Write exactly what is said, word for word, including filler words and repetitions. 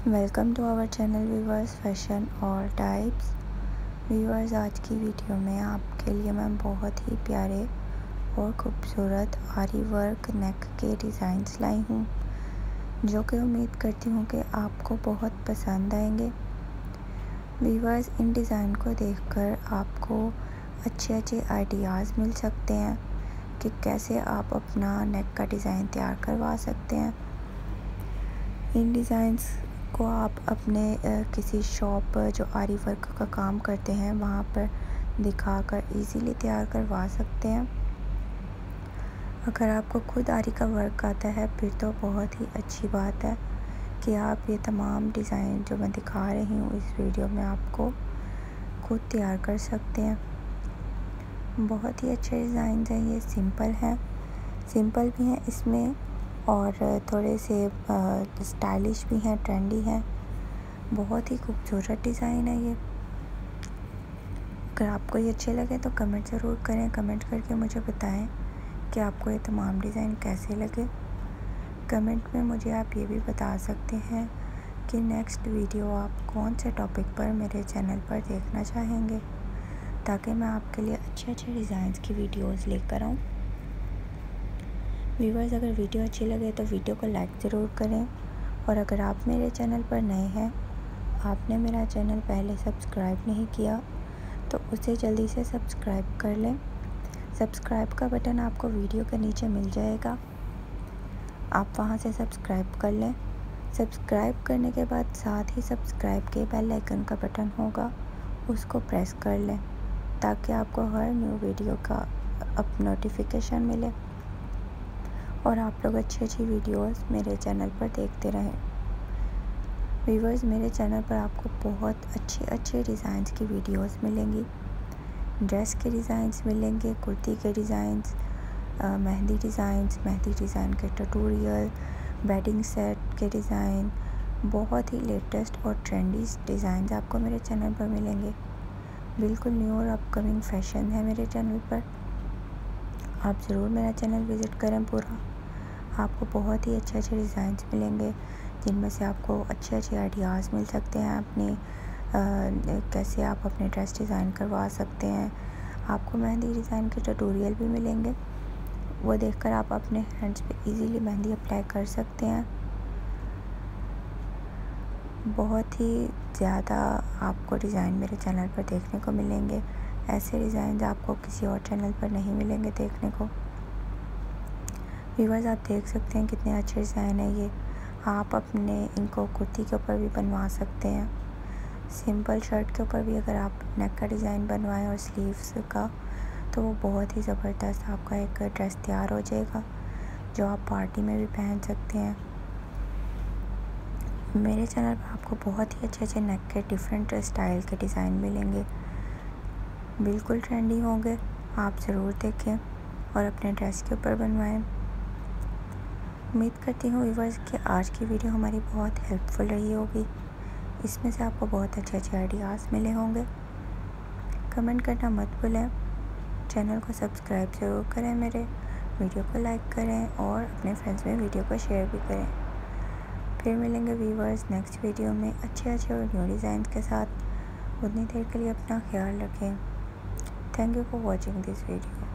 Welcome to our channel viewers fashion और types. Viewers, आज की वीडियो में आपके लिए मैं बहुत ही प्यारे और खूबसूरत आरी वर्क नेक के डिज़ाइंस लाई हूँ, जो कि उम्मीद करती हूँ कि आपको बहुत पसंद आएंगे। व्यूवर्स, इन डिज़ाइन को देखकर आपको अच्छे अच्छे आइडियाज़ मिल सकते हैं कि कैसे आप अपना नेक का डिज़ाइन तैयार करवा सकते हैं। इन डिज़ाइंस को आप अपने किसी शॉप जो आरी वर्क का काम करते हैं वहाँ पर दिखाकर इजीली तैयार करवा सकते हैं। अगर आपको खुद आरी का वर्क आता है फिर तो बहुत ही अच्छी बात है कि आप ये तमाम डिज़ाइन जो मैं दिखा रही हूँ इस वीडियो में आपको खुद तैयार कर सकते हैं। बहुत ही अच्छे डिज़ाइन हैं, ये सिंपल हैं सिंपल भी हैं इसमें और थोड़े से स्टाइलिश भी हैं, ट्रेंडी हैं। बहुत ही खूबसूरत डिज़ाइन है ये। अगर आपको ये अच्छे लगे तो कमेंट ज़रूर करें। कमेंट करके मुझे बताएं कि आपको ये तमाम डिज़ाइन कैसे लगे। कमेंट में मुझे आप ये भी बता सकते हैं कि नेक्स्ट वीडियो आप कौन से टॉपिक पर मेरे चैनल पर देखना चाहेंगे, ताकि मैं आपके लिए अच्छे अच्छे डिज़ाइंस की वीडियोज़ लेकर आऊँ। व्यूवर्स, अगर वीडियो अच्छी लगे तो वीडियो को लाइक ज़रूर करें, और अगर आप मेरे चैनल पर नए हैं, आपने मेरा चैनल पहले सब्सक्राइब नहीं किया तो उसे जल्दी से सब्सक्राइब कर लें। सब्सक्राइब का बटन आपको वीडियो के नीचे मिल जाएगा, आप वहां से सब्सक्राइब कर लें। सब्सक्राइब करने के बाद साथ ही सब्सक्राइब के बेल आइकन का बटन होगा, उसको प्रेस कर लें ताकि आपको हर न्यू वीडियो का अब नोटिफिकेशन मिले और आप लोग अच्छी अच्छी वीडियोस मेरे चैनल पर देखते रहें। व्यूवर्स, मेरे चैनल पर आपको बहुत अच्छे अच्छे डिज़ाइंस की वीडियोस मिलेंगी। ड्रेस के डिज़ाइंस मिलेंगे, कुर्ती के designs, mehndi designs, mehndi design के ट्यूटोरियल, वेडिंग सेट के डिज़ाइन, बहुत ही लेटेस्ट और ट्रेंडी डिज़ाइन आपको मेरे चैनल पर मिलेंगे। बिल्कुल न्यू और अपकमिंग फैशन है मेरे चैनल पर। आप ज़रूर मेरा चैनल विज़िट करें पूरा। आपको बहुत ही अच्छे अच्छे डिज़ाइंस मिलेंगे, जिनमें से आपको अच्छे अच्छे आइडियाज़ मिल सकते हैं अपने आ, कैसे आप अपने ड्रेस डिज़ाइन करवा सकते हैं। आपको मेहंदी डिज़ाइन के ट्यूटोरियल भी मिलेंगे, वो देखकर आप अपने हैंड्स पे इजीली मेहंदी अप्लाई कर सकते हैं। बहुत ही ज़्यादा आपको डिज़ाइन मेरे चैनल पर देखने को मिलेंगे। ऐसे डिज़ाइन आपको किसी और चैनल पर नहीं मिलेंगे देखने को। व्यूवर्स, आप देख सकते हैं कितने अच्छे डिज़ाइन है ये। आप अपने इनको कुर्ती के ऊपर भी बनवा सकते हैं। सिंपल शर्ट के ऊपर भी अगर आप नेक का डिज़ाइन बनवाएं और स्लीव्स का, तो वो बहुत ही ज़बरदस्त आपका एक ड्रेस तैयार हो जाएगा, जो आप पार्टी में भी पहन सकते हैं। मेरे चैनल पर आपको बहुत ही अच्छे अच्छे नेक के डिफरेंट स्टाइल के डिज़ाइन मिलेंगे, बिल्कुल ट्रेंडी होंगे। आप ज़रूर देखें और अपने ड्रेस के ऊपर बनवाएं। उम्मीद करती हूँ व्यूवर्स कि आज की वीडियो हमारी बहुत हेल्पफुल रही होगी। इसमें से आपको बहुत अच्छे अच्छे आइडियाज़ मिले होंगे। कमेंट करना मत भूलें। चैनल को सब्सक्राइब ज़रूर करें, मेरे वीडियो को लाइक करें और अपने फ्रेंड्स में वीडियो को शेयर भी करें। फिर मिलेंगे व्यूवर्स नेक्स्ट वीडियो में अच्छे अच्छे और न्यू डिज़ाइन के साथ। उतनी देर के लिए अपना ख्याल रखें। Thank you for watching this video.